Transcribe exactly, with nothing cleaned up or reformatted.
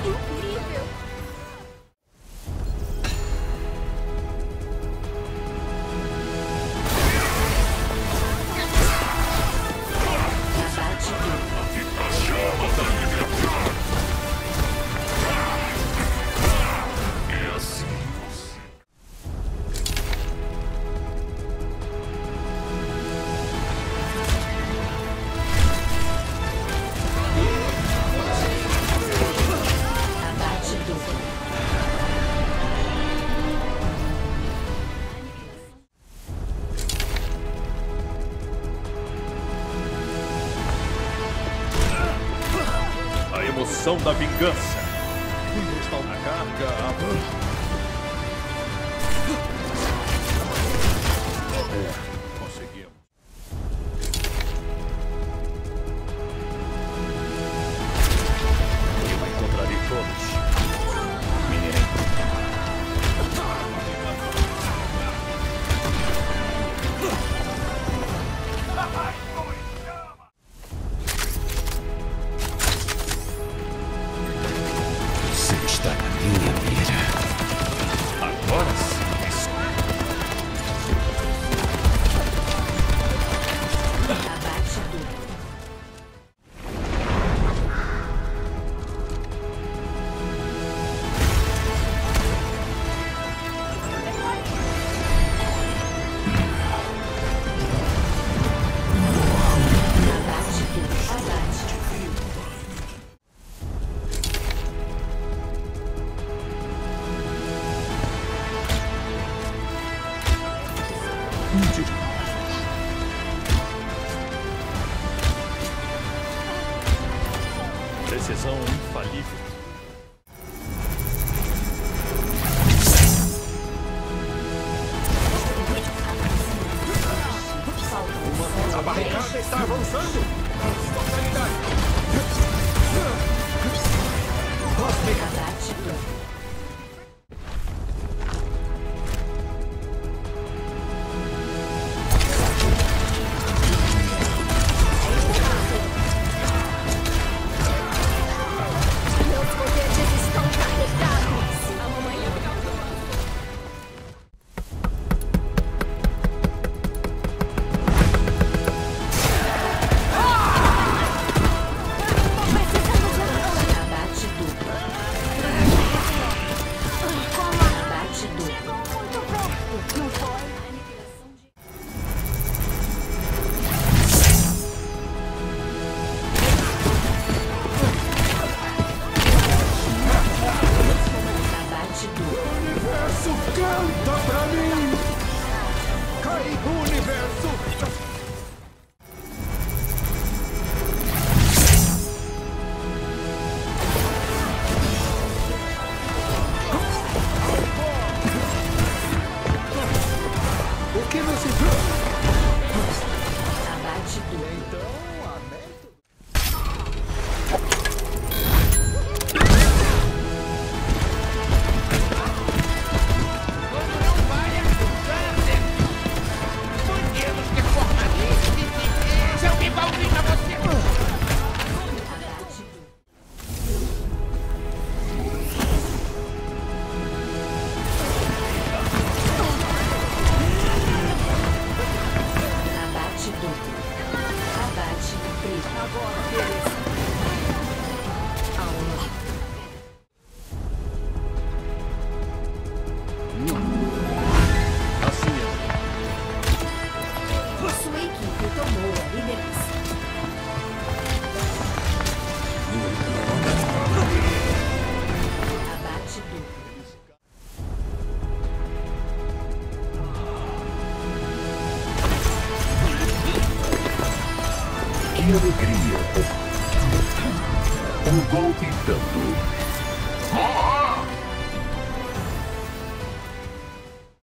incrível! Emoção da vingança. Está na carga. É, conseguimos. Eu encontrarei todos. Está na minha mira. Agora sim. Abate tudo. Abate tudo. Abate. Precisão infalível. A barricada está avançando! Totalidade! Abate tudo. Canta pra mim! Cai o universo! O que você viu? Abate tudo. Então, a meta... Sua equipe tomou a liderança. Abate duplo. Que alegria! Um golpe tanto.